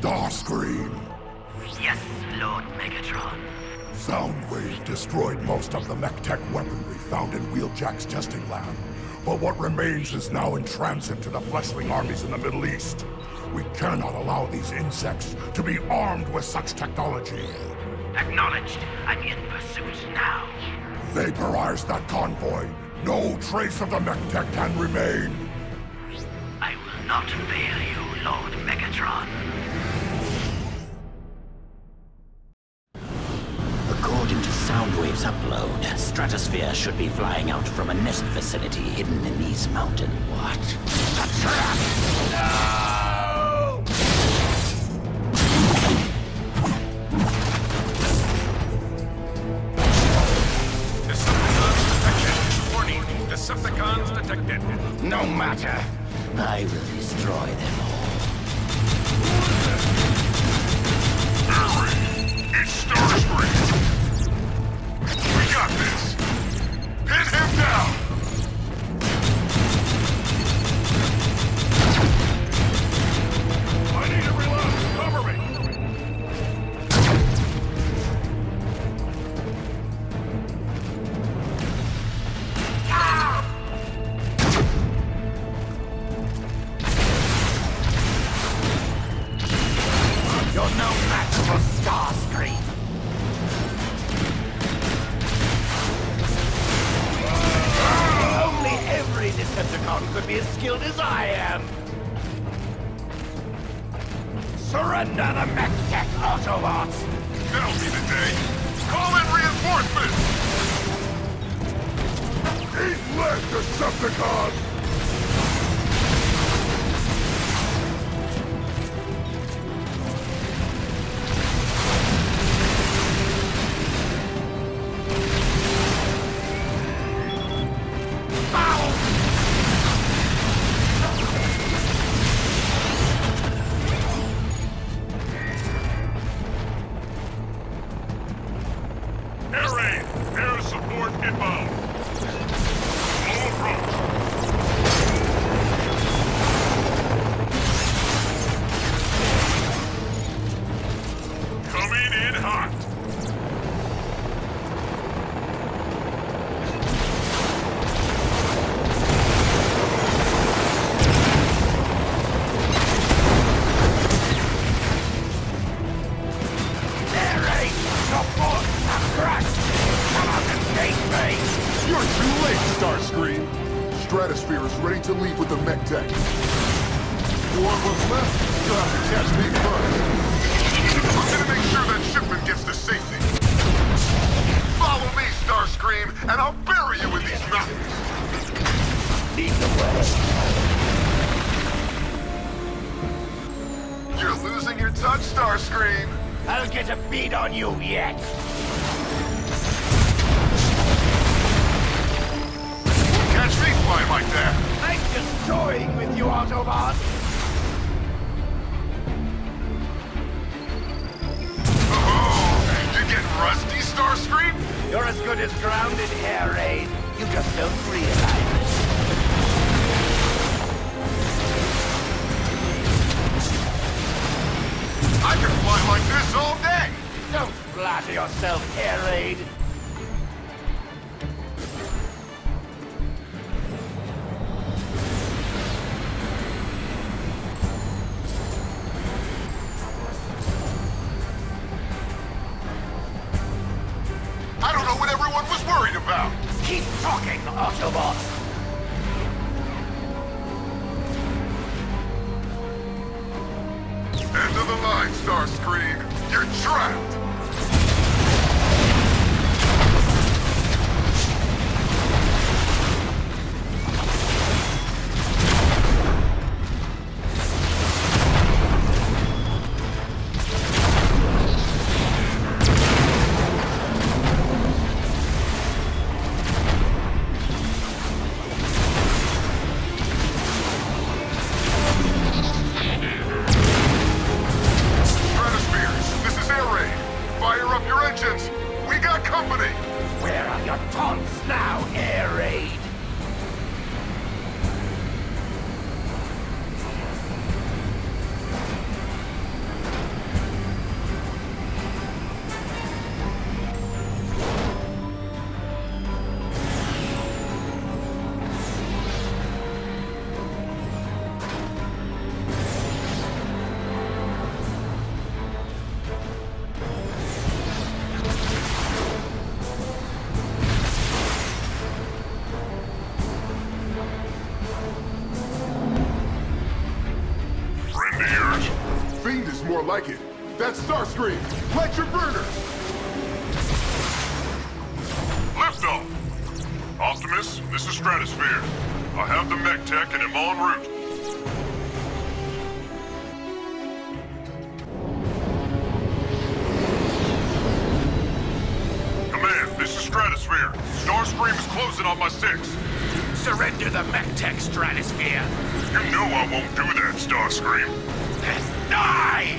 Starscream! Yes, Lord Megatron. Soundwave destroyed most of the mech tech weaponry found in Wheeljack's testing lab. But what remains is now in transit to the fleshling armies in the Middle East. We cannot allow these insects to be armed with such technology. Acknowledged. I'm in pursuit now. Vaporize that convoy. No trace of the mech tech can remain. I will not fail you, Lord Megatron. According to Soundwave's upload, Stratosphere should be flying out from a nest facility hidden in these mountains. What? A trap! No! Decepticons detected. Warning, Decepticons detected. No matter. I will destroy them all. Harry! It's Starscream! We got this! Pin him down! I need to reload! Cover me! Ah! You're no match for Starscream. Only every Decepticon could be as skilled as I am. Surrender the mech tech Autobots! That'll be the day! Call in reinforcements! Eat lead, Decepticon! Air support inbound. All approach. Coming in hot. You're too late, Starscream! Stratosphere is ready to leave with the mech tech. Four of us left, you'll have to catch me first. I'm gonna make sure that shipment gets to safety. Follow me, Starscream, and I'll bury you in these mountains. Lead the way. You're losing your touch, Starscream. I'll get a beat on you yet. Catch me flying like that. I'm just toying with you, Autobot. Oh, you're getting rusty, Starscream? You're as good as grounded, Air Raid. You just don't realize it. I can fly like this all day. Don't flatter yourself, Air Raid. I don't know what everyone was worried about. Keep talking, Autobot. End of the line, Starscream. You're trapped. Stratosphere, this is Air Raid. more like it. That's Starscream! Light your burner! Lift off! Optimus, this is Stratosphere. I have the mech tech and am en route. Command, this is Stratosphere. Starscream is closing on my 6. Surrender the mech tech, Stratosphere. You know I won't do that, Starscream. Then die!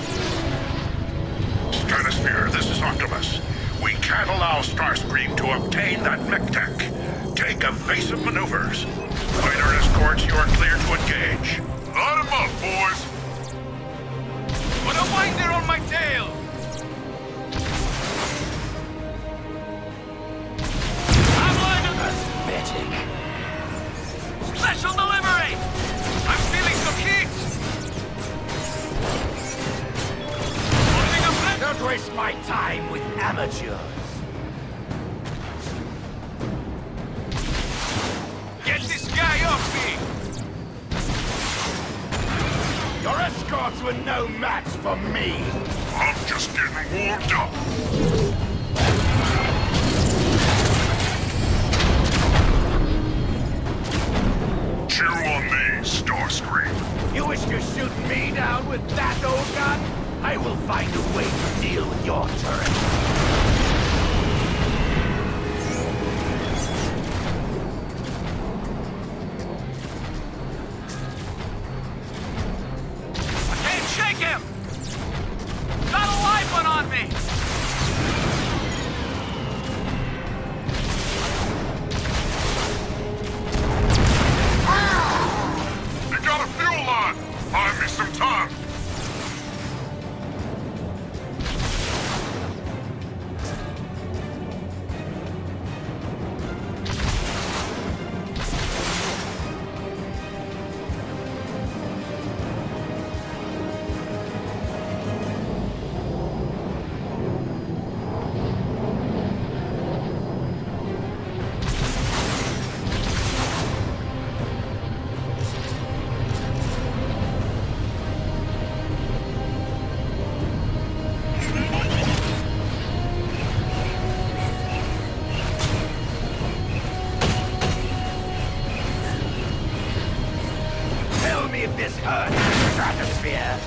Stratosphere, this is Optimus. We can't allow Starscream to obtain that mech tech. Take evasive maneuvers. Fighter escorts, you are clear to engage. Light 'em up, boys! Put a winder on my tail! I'm lining Pathetic. special delivery! I'm feeling some heat! Don't waste my time with amateurs. Get this guy off me! Your escorts were no match for me. I'm just getting warmed up. Chew on these, Starscream. You wish to shoot me down with that old gun? I will find a way to deal with your turret. I can't shake him! Got a live one on me! You got a fuel line! Buy me some time! Tell me if this hurts, Stratosphere.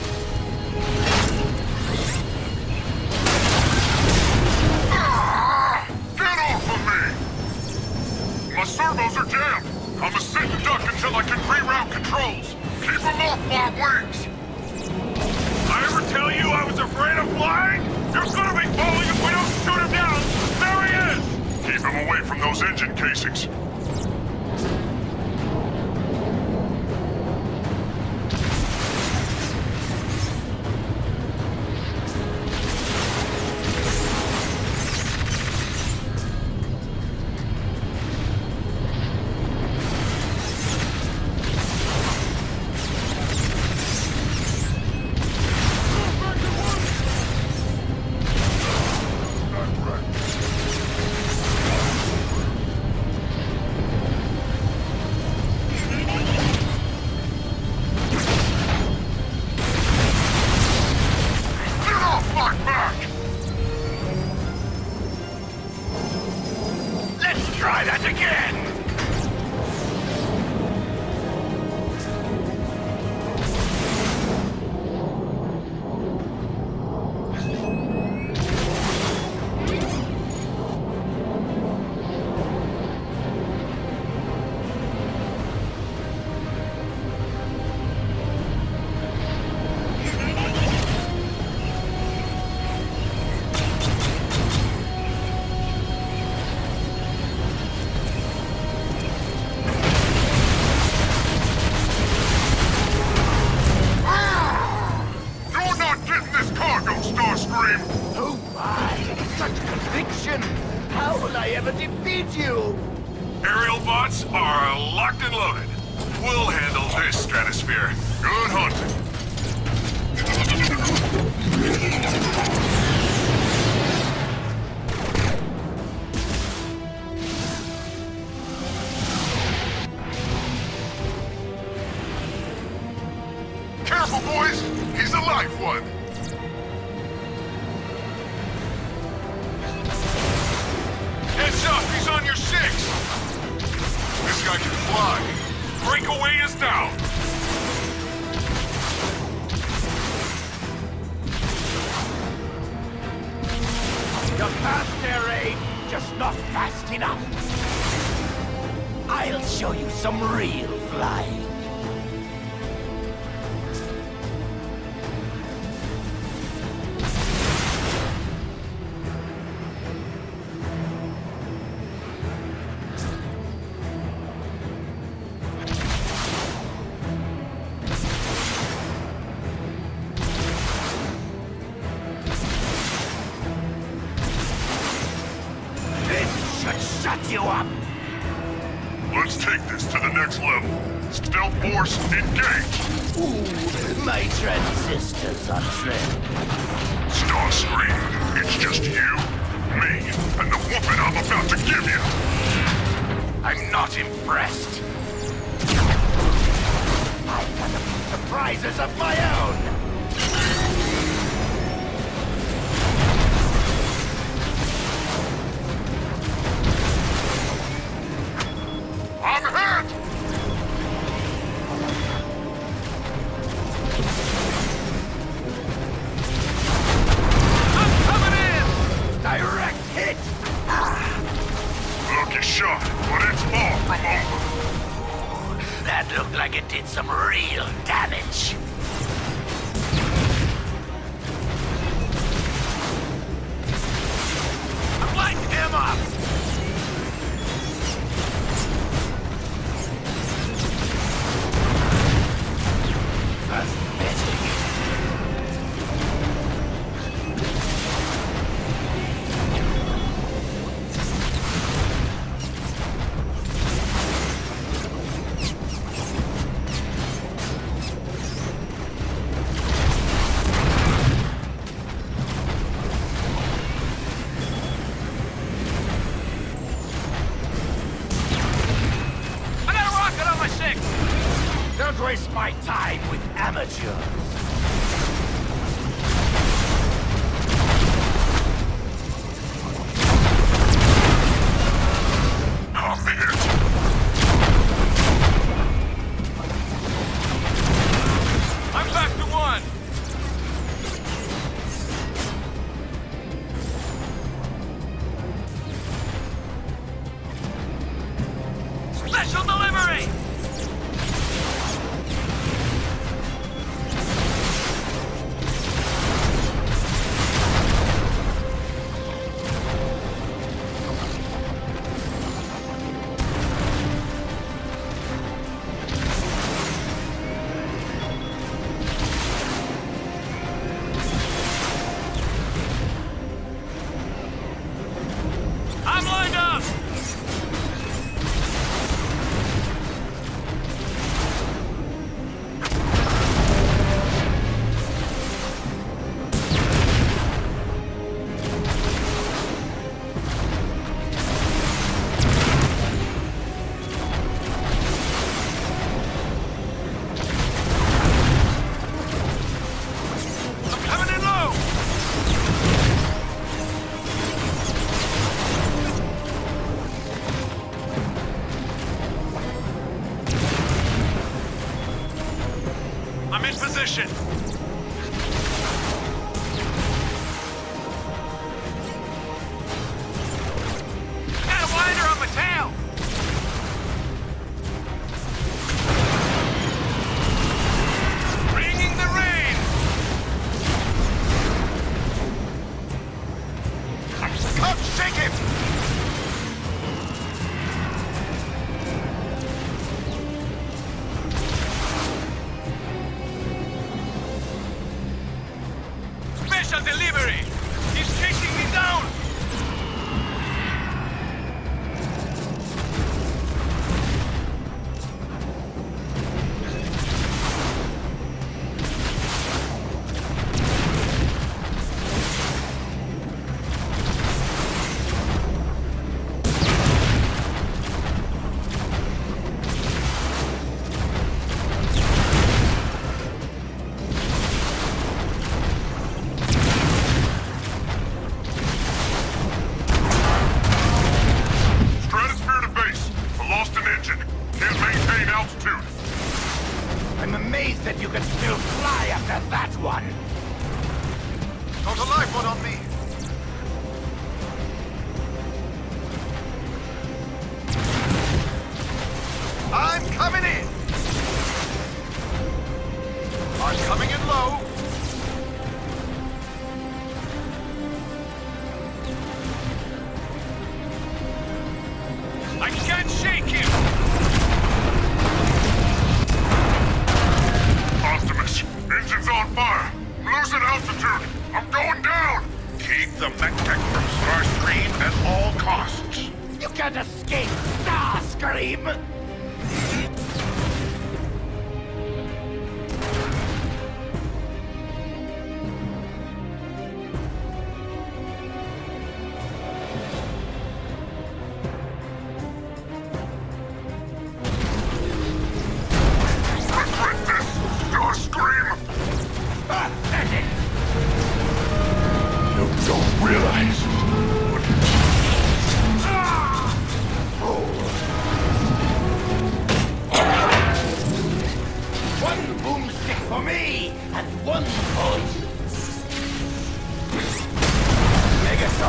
Get off of me! My servos are jammed! I'm a sit and duck until I can reroute controls! Keep them off my wings! I ever tell you I was afraid of flying? You're gonna be falling if we don't shoot him down! There he is! Keep him away from those engine casings. Let's try that again! Starscream! Oh my! Such conviction! How will I ever defeat you? Aerial bots are locked and loaded. We'll handle this, Stratosphere. Good hunting. Careful, boys! He's a live one! Heads up, he's on your 6! This guy can fly! Breakaway is down! You're fast there, Raid. Just not fast enough. I'll show you some real flying. Shut you up! Let's take this to the next level. Stealth force, engage! Ooh, my transistors are trimmed. Starscream, it's just you, me, and the whooping I'm about to give you! I'm not impressed. I've got a few surprises of my own. I'm hit! I'm coming in! Direct hit! Lucky shot, but it's far from over. That looked like it did some real damage. Light him up! Don't waste my time with amateurs. I'm hit. I'm back to 1! Special delivery! I'm lined up! I'm coming in low! I'm in position. I got a winder on my tail. Bringing the rain. Come shake it! I'm amazed that you can still fly after that one. Not a live one on me. I'm coming in. I'm coming in low. I can't shake him! Optimus, engine's on fire. I'm losing altitude. I'm going down. Keep the mech-tech from Starscream at all costs. You can't escape Starscream!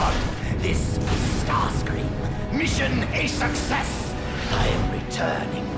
This is Starscream. Mission a success. I am returning